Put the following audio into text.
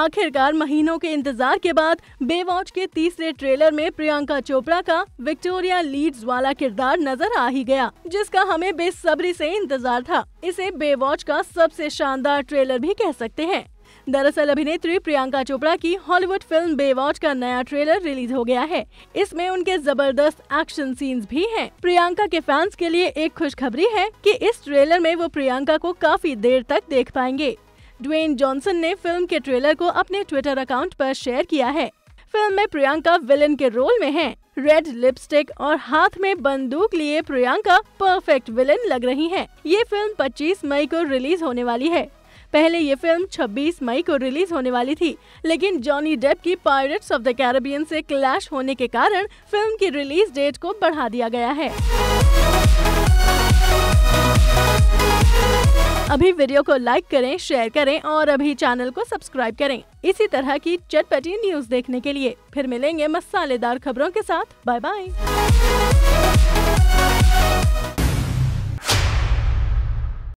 आखिरकार महीनों के इंतजार के बाद बेवॉच के तीसरे ट्रेलर में प्रियंका चोपड़ा का विक्टोरिया लीड्स वाला किरदार नजर आ ही गया, जिसका हमें बेसब्री से इंतजार था। इसे बेवॉच का सबसे शानदार ट्रेलर भी कह सकते हैं। दरअसल अभिनेत्री प्रियंका चोपड़ा की हॉलीवुड फिल्म बेवॉच का नया ट्रेलर रिलीज हो गया है। इसमें उनके जबरदस्त एक्शन सीन्स भी हैं। प्रियंका के फैंस के लिए एक खुशखबरी है कि इस ट्रेलर में वो प्रियंका को काफी देर तक देख पाएंगे। ड्वेन जॉनसन ने फिल्म के ट्रेलर को अपने ट्विटर अकाउंट पर शेयर किया है। फिल्म में प्रियंका विलेन के रोल में है। रेड लिपस्टिक और हाथ में बंदूक लिए प्रियंका परफेक्ट विलेन लग रही हैं। ये फिल्म 25 मई को रिलीज होने वाली है। पहले ये फिल्म 26 मई को रिलीज होने वाली थी, लेकिन जॉनी डेप की पायरेट्स ऑफ द कैरिबियन से क्लैश होने के कारण फिल्म की रिलीज डेट को बढ़ा दिया गया है। अभी वीडियो को लाइक करें, शेयर करें और अभी चैनल को सब्सक्राइब करें इसी तरह की चटपटी न्यूज देखने के लिए। फिर मिलेंगे मसालेदार खबरों के साथ। Bye bye.